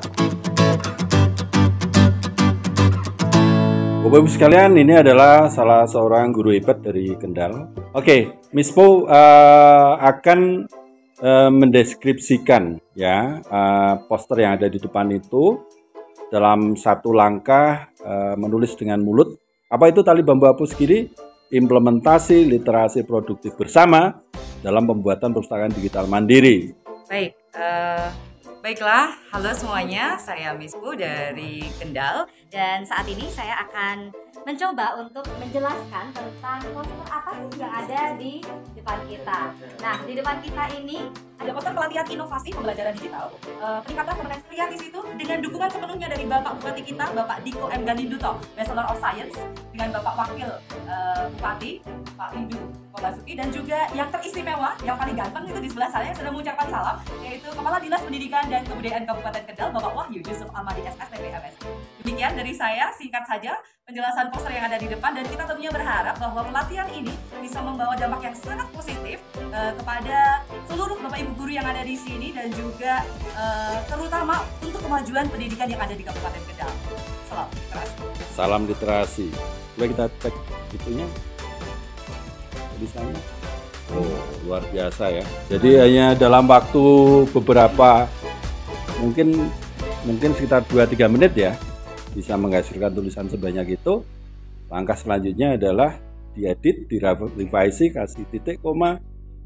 Bapak Ibu sekalian, ini adalah salah seorang guru hebat dari Kendal. Oke, Miss Po akan mendeskripsikan ya poster yang ada di depan itu dalam satu langkah menulis dengan mulut. Apa itu tali bambu hapus kiri? Implementasi literasi produktif bersama dalam pembuatan perpustakaan digital mandiri. Baik, baiklah, halo semuanya, saya Miss Po dari Kendal. Dan saat ini saya akan mencoba untuk menjelaskan tentang poster apa sih yang ada di depan kita. Nah, di depan kita ini Ada poster pelatihan inovasi pembelajaran digital, peningkatan kompetensi kreatif itu dengan dukungan sepenuhnya dari Bapak Bupati kita, Bapak Diko M. Ganinduto, Bachelor of Science, dengan Bapak Wakil Bupati, Pak Windu Basuki, dan juga yang teristimewa, yang paling ganteng itu di sebelah saya yang sedang mengucapkan salam, yaitu Kepala Dinas Pendidikan dan Kebudayaan Kabupaten Kendal, Bapak Wahyu Yusuf Almadi SSTP MS. Demikian dari saya, singkat saja penjelasan poster yang ada di depan, dan kita tentunya berharap bahwa pelatihan ini bisa membawa dampak yang sangat positif kepada seluruh Bapak Ibu guru yang ada di sini, dan juga terutama untuk kemajuan pendidikan yang ada di Kabupaten Kendal. Salam literasi. Salam literasi. Coba kita cek itunya. Tulisannya. Oh, luar biasa ya. Jadi hanya dalam waktu beberapa mungkin sekitar 2-3 menit ya bisa menghasilkan tulisan sebanyak itu. Langkah selanjutnya adalah diedit, direvisi, kasih titik, koma,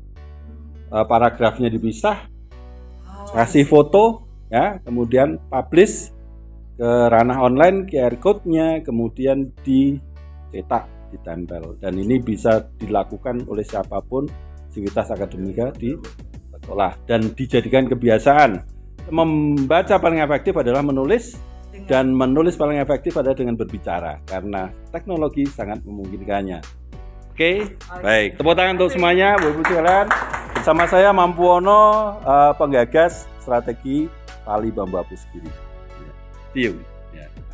paragrafnya dipisah, kasih foto, ya, kemudian publish ke ranah online, QR code-nya, kemudian dicetak, ditempel. Dan ini bisa dilakukan oleh siapapun sivitas akademika di sekolah dan dijadikan kebiasaan. Membaca paling efektif adalah menulis, dan menulis paling efektif adalah dengan berbicara karena teknologi sangat memungkinkannya. Oke, baik. Tepuk tangan untuk semuanya, Bapak-Ibu sekalian. Bersama saya Mampuono, penggagas strategi tali bambu hapus kiri. See you.